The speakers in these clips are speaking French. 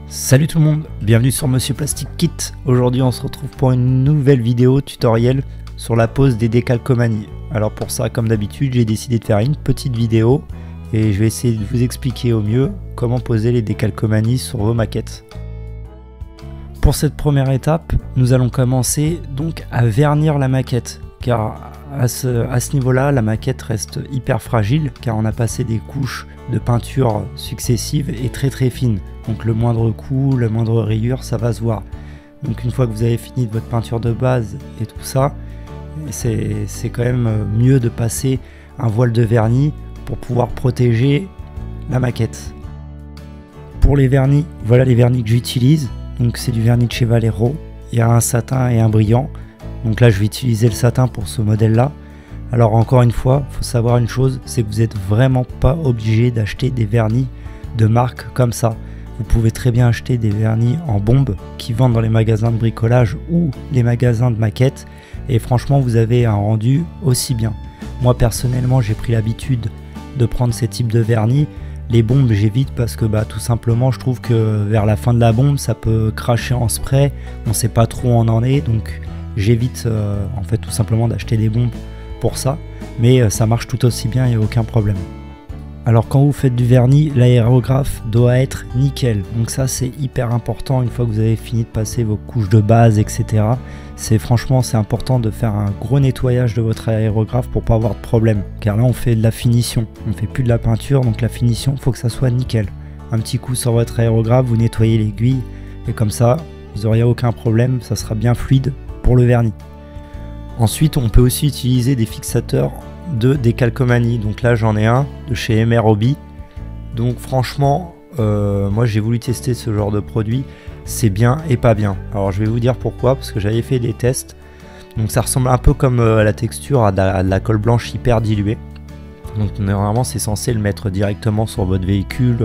Salut tout le monde, bienvenue sur Monsieur Plastic Kit. Aujourd'hui on se retrouve pour une nouvelle vidéo tutoriel sur la pose des décalcomanies. Alors pour ça, comme d'habitude, j'ai décidé de faire une petite vidéo et je vais essayer de vous expliquer au mieux comment poser les décalcomanies sur vos maquettes. Pour cette première étape, nous allons commencer donc à vernir la maquette, car à ce niveau-là, la maquette reste hyper fragile car on a passé des couches de peinture successives et très fines. Donc le moindre coup, la moindre rayure, ça va se voir. Donc une fois que vous avez fini de votre peinture de base et tout ça, c'est quand même mieux de passer un voile de vernis pour pouvoir protéger la maquette. Pour les vernis, voilà les vernis que j'utilise. Donc c'est du vernis de chez Valero. Il y a un satin et un brillant. Donc là je vais utiliser le satin pour ce modèle là. Alors encore une fois, il faut savoir une chose, c'est que vous n'êtes vraiment pas obligé d'acheter des vernis de marque comme ça. Vous pouvez très bien acheter des vernis en bombe qui vendent dans les magasins de bricolage ou les magasins de maquettes et franchement vous avez un rendu aussi bien. Moi personnellement j'ai pris l'habitude de prendre ces types de vernis. Les bombes j'évite parce que tout simplement je trouve que vers la fin de la bombe ça peut cracher en spray, on sait pas trop où on en est, donc j'évite en fait tout simplement d'acheter des bombes pour ça, mais ça marche tout aussi bien, il n'y a aucun problème. Alors quand vous faites du vernis, l'aérographe doit être nickel, donc ça c'est hyper important. Une fois que vous avez fini de passer vos couches de base, etc., c'est important de faire un gros nettoyage de votre aérographe pour pas avoir de problème, car là on fait de la finition, on fait plus de la peinture, donc la finition il faut que ça soit nickel. Un petit coup sur votre aérographe, vous nettoyez l'aiguille et comme ça vous n'aurez aucun problème, ça sera bien fluide pour le vernis. Ensuite on peut aussi utiliser des fixateurs de décalcomanie, donc là j'en ai un de chez MR Hobby. Donc franchement moi j'ai voulu tester ce genre de produit, c'est bien et pas bien. Alors je vais vous dire pourquoi, parce que j'avais fait des tests. Donc ça ressemble un peu comme la texture à de la colle blanche hyper diluée. Donc normalement c'est censé le mettre directement sur votre véhicule,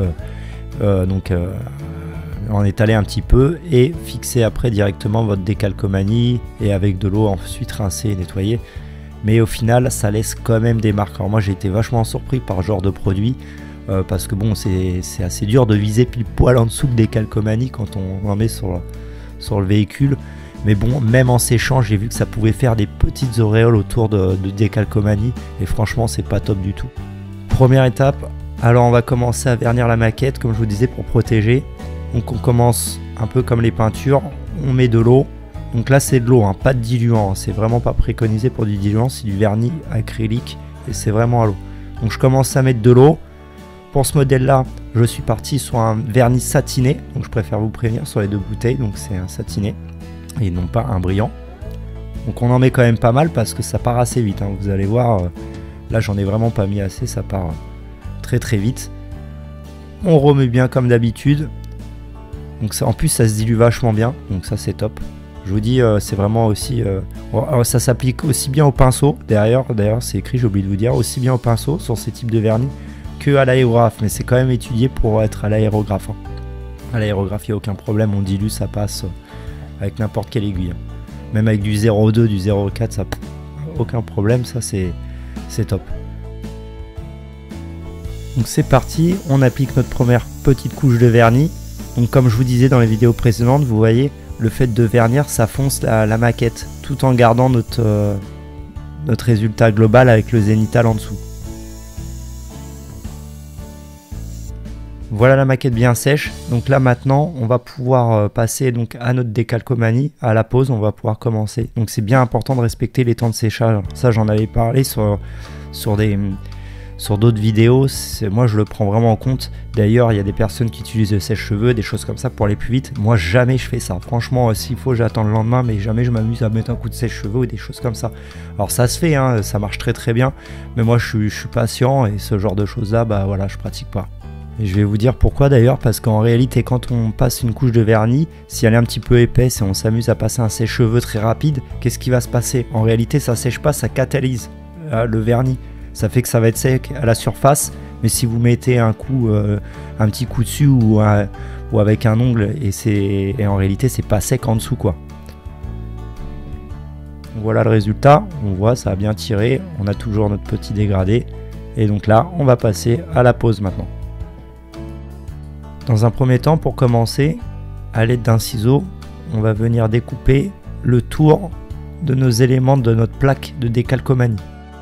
en étaler un petit peu et fixer après directement votre décalcomanie et avec de l'eau ensuite rincer et nettoyer. Mais au final ça laisse quand même des marques. Alors moi j'ai été vachement surpris par ce genre de produit parce que bon c'est assez dur de viser pile poil en dessous de décalcomanie quand on en met sur le véhicule. Mais bon, même en séchant j'ai vu que ça pouvait faire des petites auréoles autour de décalcomanie et franchement c'est pas top du tout. Première étape, alors on va commencer à vernir la maquette comme je vous disais pour protéger. Donc on commence un peu comme les peintures, on met de l'eau. Donc là c'est de l'eau, pas de diluant, c'est vraiment pas préconisé pour du diluant, c'est du vernis acrylique et c'est vraiment à l'eau. Donc je commence à mettre de l'eau. Pour ce modèle là, je suis parti sur un vernis satiné, donc je préfère vous prévenir sur les deux bouteilles, donc c'est un satiné et non pas un brillant. Donc on en met quand même pas mal parce que ça part assez vite, vous allez voir, là j'en ai vraiment pas mis assez, ça part très vite. On remet bien comme d'habitude. Donc ça, en plus ça se dilue vachement bien, donc ça c'est top. Je vous dis c'est vraiment aussi ça s'applique aussi bien au pinceau, d'ailleurs c'est écrit, j'ai oublié de vous dire, aussi bien au pinceau sur ces types de vernis que à l'aérographe, mais c'est quand même étudié pour être à l'aérographe. À l'aérographe il n'y a aucun problème, on dilue, ça passe avec n'importe quelle aiguille. Même avec du 0,2, du 0,4, ça aucun problème, ça c'est top. Donc c'est parti, on applique notre première petite couche de vernis. Donc comme je vous disais dans les vidéos précédentes, vous voyez, le fait de vernir, ça fonce la maquette, tout en gardant notre résultat global avec le zénithal en dessous. Voilà la maquette bien sèche. Donc là maintenant, on va pouvoir passer donc à notre décalcomanie, à la pose, on va pouvoir commencer. Donc c'est bien important de respecter les temps de séchage. Ça j'en avais parlé sur d'autres vidéos, moi je le prends vraiment en compte. D'ailleurs il y a des personnes qui utilisent le sèche-cheveux, des choses comme ça pour aller plus vite. Moi jamais je fais ça, franchement s'il faut j'attends le lendemain, mais jamais je m'amuse à mettre un coup de sèche-cheveux ou des choses comme ça. Alors ça se fait, ça marche très bien, mais moi je suis patient et ce genre de choses là, voilà, je pratique pas. Et je vais vous dire pourquoi d'ailleurs, parce qu'en réalité quand on passe une couche de vernis, si elle est un petit peu épaisse et on s'amuse à passer un sèche-cheveux très rapide, qu'est-ce qui va se passer? En réalité ça sèche pas, ça catalyse le vernis. Ça fait que ça va être sec à la surface, mais si vous mettez un petit coup dessus ou avec un ongle, et en réalité c'est pas sec en dessous quoi. Voilà le résultat, on voit ça a bien tiré, on a toujours notre petit dégradé, et donc là on va passer à la pose maintenant. Dans un premier temps, pour commencer, à l'aide d'un ciseau, on va venir découper le tour de nos éléments de notre plaque de décalcomanie.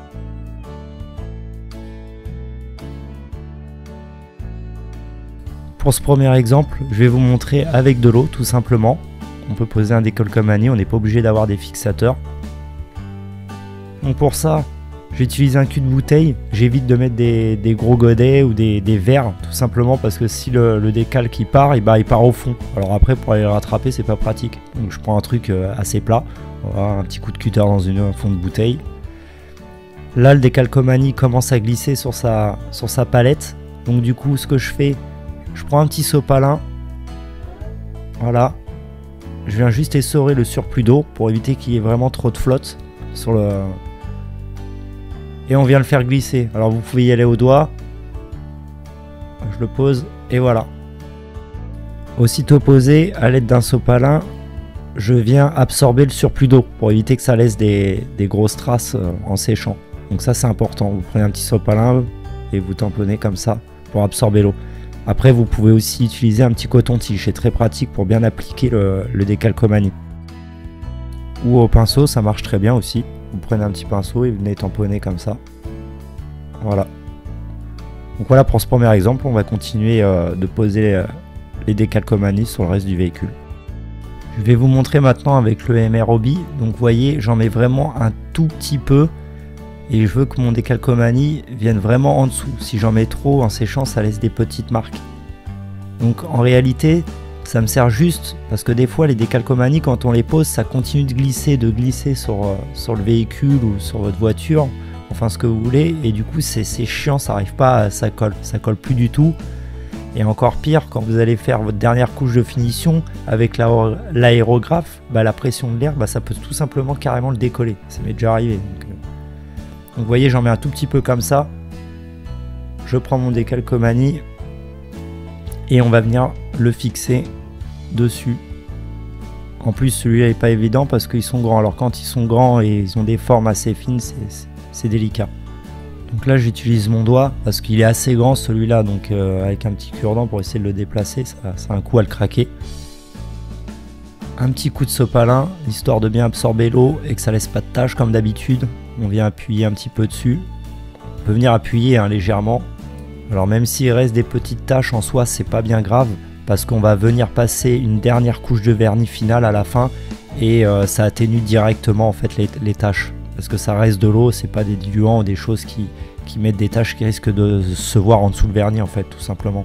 Pour ce premier exemple, je vais vous montrer avec de l'eau tout simplement. On peut poser un décalcomanie, on n'est pas obligé d'avoir des fixateurs. Donc pour ça, j'utilise un cul de bouteille, j'évite de mettre des gros godets ou des verres, tout simplement parce que si le décalque il part, il part au fond. Alors après pour aller le rattraper c'est pas pratique. Donc je prends un truc assez plat, voilà, un petit coup de cutter dans un fond de bouteille. Là le décalcomanie commence à glisser sur sa palette. Donc du coup ce que je fais, je prends un petit sopalin, voilà. Je viens juste essorer le surplus d'eau pour éviter qu'il y ait vraiment trop de flotte sur le... Et on vient le faire glisser. Alors vous pouvez y aller au doigt. Je le pose et voilà. Aussitôt posé, à l'aide d'un sopalin, je viens absorber le surplus d'eau pour éviter que ça laisse des grosses traces en séchant. Donc ça c'est important. Vous prenez un petit sopalin et vous tamponnez comme ça pour absorber l'eau. Après vous pouvez aussi utiliser un petit coton-tige. C'est très pratique pour bien appliquer le décalcomanie. Ou au pinceau, ça marche très bien aussi. Vous prenez un petit pinceau et vous venez tamponner comme ça. Voilà. Donc voilà pour ce premier exemple. On va continuer de poser les décalcomanies sur le reste du véhicule. Je vais vous montrer maintenant avec le MROB. Donc vous voyez, j'en mets vraiment un tout petit peu. Et je veux que mon décalcomanie vienne vraiment en dessous. Si j'en mets trop en séchant, ça laisse des petites marques. Donc en réalité, ça me sert juste parce que des fois les décalcomanies quand on les pose ça continue de glisser sur le véhicule ou sur votre voiture, enfin ce que vous voulez, et du coup c'est chiant, ça arrive pas, ça colle plus du tout. Et encore pire, quand vous allez faire votre dernière couche de finition avec l'aérographe, la pression de l'air, ça peut tout simplement carrément le décoller, ça m'est déjà arrivé. Donc vous voyez, j'en mets un tout petit peu comme ça, je prends mon décalcomanie et on va venir le fixer dessus. En plus celui-là n'est pas évident parce qu'ils sont grands. Alors quand ils sont grands et ils ont des formes assez fines, c'est délicat. Donc là j'utilise mon doigt parce qu'il est assez grand celui-là, donc avec un petit cure-dent pour essayer de le déplacer, ça a un coup à le craquer. Un petit coup de sopalin histoire de bien absorber l'eau et que ça laisse pas de taches comme d'habitude. On vient appuyer un petit peu dessus. On peut venir appuyer légèrement. Alors même s'il reste des petites taches en soi, c'est pas bien grave parce qu'on va venir passer une dernière couche de vernis final à la fin et ça atténue directement en fait les taches parce que ça reste de l'eau, c'est pas des diluants ou des choses qui mettent des taches qui risquent de se voir en dessous le vernis en fait, tout simplement.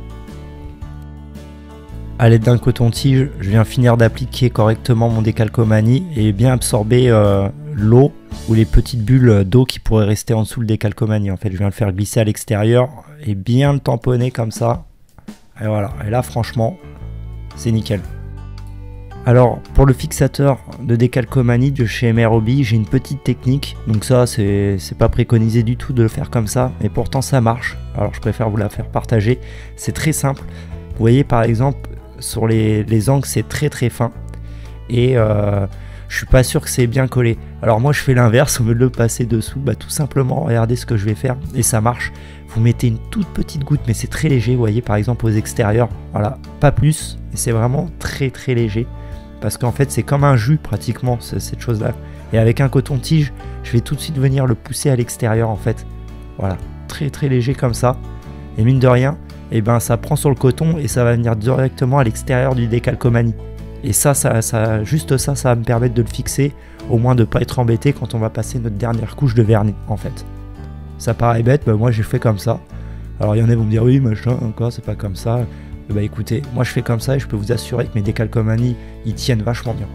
À l'aide d'un coton-tige, je viens finir d'appliquer correctement mon décalcomanie et bien absorber l'eau ou les petites bulles d'eau qui pourraient rester en dessous le décalcomanie. En fait, je viens le faire glisser à l'extérieur et bien le tamponner comme ça. Et voilà, et là franchement, c'est nickel. Alors pour le fixateur de décalcomanie de chez MROB, j'ai une petite technique. Donc ça, c'est pas préconisé du tout de le faire comme ça, mais pourtant ça marche. Alors je préfère vous la faire partager. C'est très simple. Vous voyez par exemple, sur les angles, c'est très fin. Et je suis pas sûr que c'est bien collé. Alors moi je fais l'inverse, au lieu de le passer dessous, tout simplement regardez ce que je vais faire et ça marche. Vous mettez une toute petite goutte, mais c'est très léger, vous voyez par exemple aux extérieurs, voilà, pas plus, et c'est vraiment très léger, parce qu'en fait c'est comme un jus pratiquement cette chose là, et avec un coton-tige, je vais tout de suite venir le pousser à l'extérieur en fait, voilà, très léger comme ça, et mine de rien, et ça prend sur le coton et ça va venir directement à l'extérieur du décalcomanie. Et juste ça va me permettre de le fixer, au moins de ne pas être embêté quand on va passer notre dernière couche de vernis en fait. Ça paraît bête, moi j'ai fait comme ça. Alors il y en a qui vont me dire oui machin, encore c'est pas comme ça. Écoutez, moi je fais comme ça et je peux vous assurer que mes décalcomanies ils tiennent vachement bien.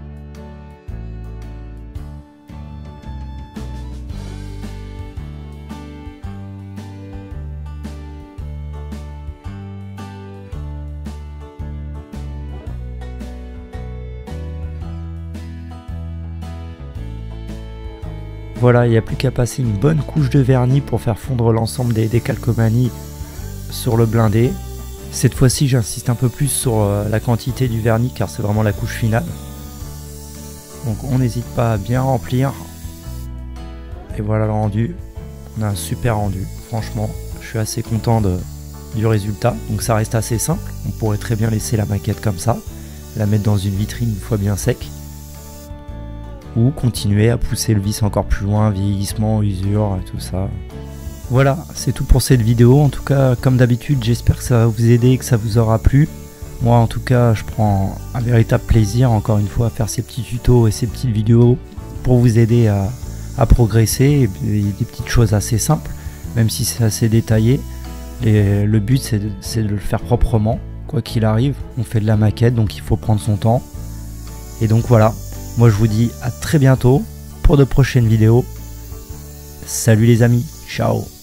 Voilà, il n'y a plus qu'à passer une bonne couche de vernis pour faire fondre l'ensemble des décalcomanies sur le blindé. Cette fois-ci, j'insiste un peu plus sur la quantité du vernis car c'est vraiment la couche finale. Donc on n'hésite pas à bien remplir. Et voilà le rendu. On a un super rendu. Franchement, je suis assez content du résultat. Donc ça reste assez simple. On pourrait très bien laisser la maquette comme ça. la mettre dans une vitrine une fois bien sec, ou continuer à pousser le vis encore plus loin, vieillissement, usure, tout ça. Voilà, c'est tout pour cette vidéo. En tout cas, comme d'habitude, j'espère que ça va vous aider et que ça vous aura plu. Moi, en tout cas, je prends un véritable plaisir, encore une fois, à faire ces petits tutos et ces petites vidéos pour vous aider à progresser, et des petites choses assez simples, même si c'est assez détaillé. Le but, c'est de le faire proprement. Quoi qu'il arrive, on fait de la maquette, donc il faut prendre son temps. Et donc voilà, moi je vous dis à très bientôt pour de prochaines vidéos. Salut les amis, ciao.